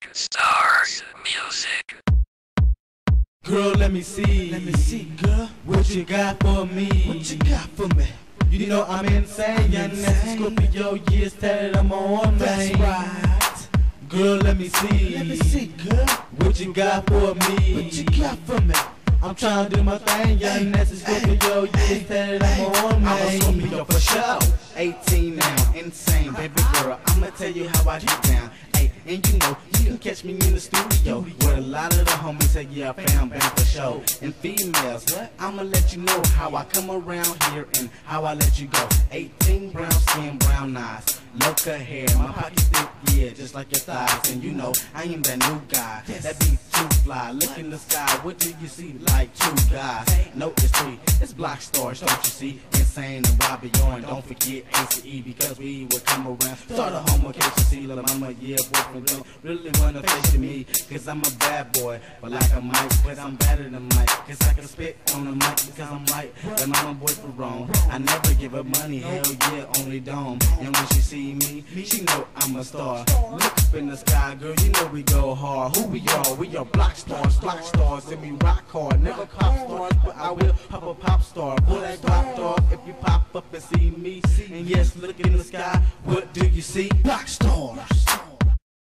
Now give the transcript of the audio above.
Stars Music. Girl, let me see, girl, what you got for me? What you got for me? You know I'm insane, and that's a Scorpio, years tatted, I'm on, man. That's right. Girl, let me see, girl, what you got for me? What you got for me? I'm trying to do my thing, young that's a Scorpio, years tatted, I'm on, man. I'm a Scorpio for sure, 18 now, insane, baby girl, I'ma tell you how I get down. And you know, you can catch me in the studio with a lot of the homies say, yeah, fam, bang for show. And females, I'ma let you know how I come around here and how I let you go. 18 brown skin, brown eyes, low cut hair, my pockets thick, yeah, just like your thighs. And you know, I am that new guy, that be too fly. Look in the sky, what do you see? Like two guys, no, it's three, it's Block Stars, don't you see? Insane and Bobby Orr, don't forget ACE, because we would come around. Start a homocation, see, little mama, yeah, boyfriend, don't really wanna face me, cause I'm a bad boy, but like a Mike, but I'm better than Mike, cause I can spit on the mic, because I'm right, but my boy for wrong. I never give up money, hell yeah, only dome. And when she see me, she know I'm a star. Look up in the sky, girl, you know we go hard. Who we are Block Stars, and we rock hard. Never pop stars, but I will pop a pop star. Pull that pop star if you pop up and see me. And yes, look in the sky, what do you see? Block Stars.